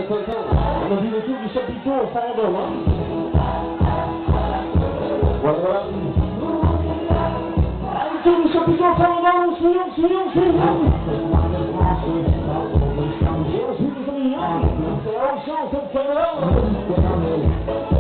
On a vu le tour du chapiteau au fond de l'an. Voilà. Le tour du chapiteau au fond de l'an, on suit. Et on suit les amis, hein. C'est la chance, c'est le Canada.